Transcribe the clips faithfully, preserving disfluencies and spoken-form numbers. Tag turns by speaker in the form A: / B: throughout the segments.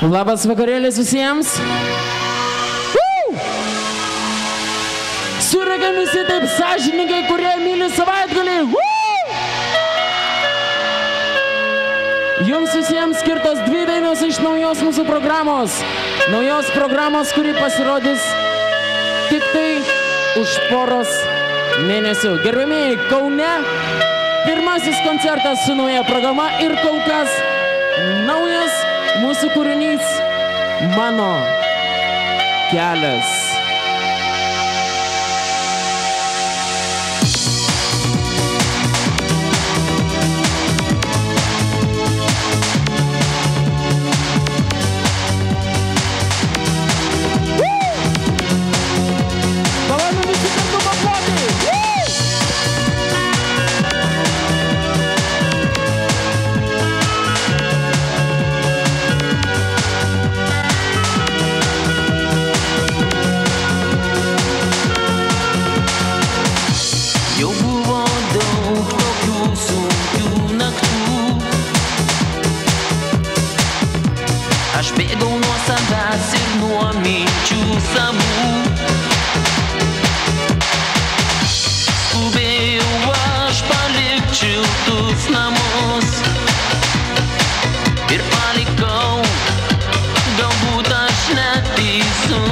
A: Labas vakarėlis visiems. Suregiam visi taip sąžiningai, kurie myli savaitgalį. Jums visiems skirtos dvi dainos iš naujos mūsų programos. Naujos programos, kuri pasirodys tik tai už poros mėnesių. Gerbėmiai, Kaune pirmasis koncertas su nauja programa ir kol kas naujas mūsų kūrinys Mano kelias.
B: Aš bėgau nuo savęs ir nuo minčių savų. Skubėjau aš palikti šiltus namus ir palikau, galbūt aš neteisus.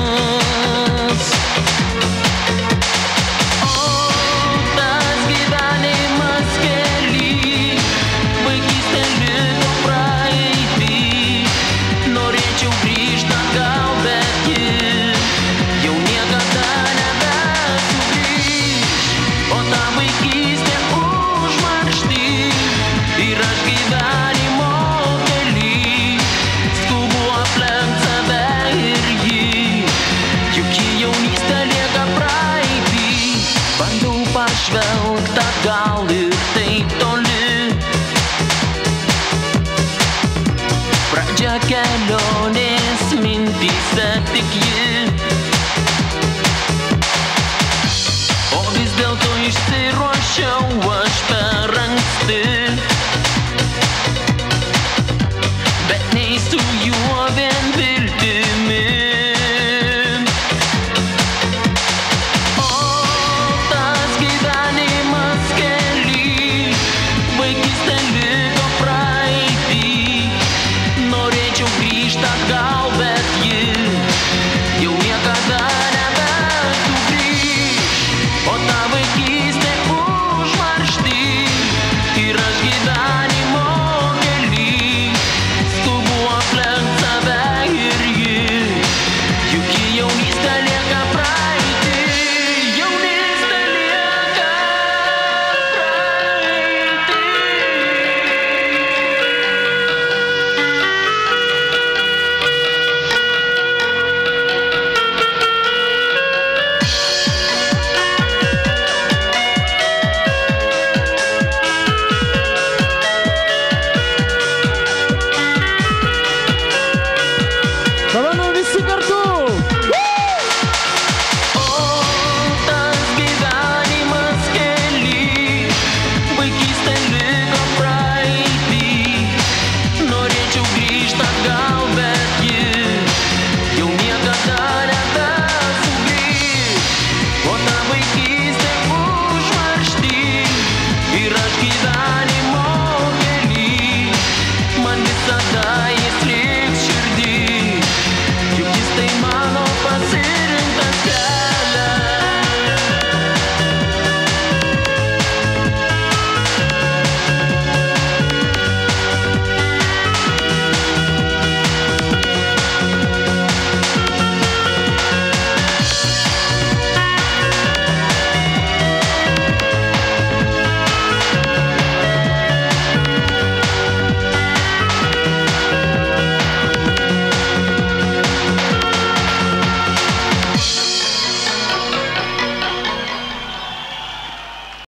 B: O tas gyvenimas kely, vaikystė liko praeitį. Norėčiau grįžti atgal, bet ji jau niekada nebesugrįš. O ta vaikystė užmaršty ir aš gyvenimo kely. Skubu aplenkt save ir jį, juk į jaunystę lieka praeitį. Bandau pažvelgt atgal ir taip toli. Pradžia kelionės mintyse tik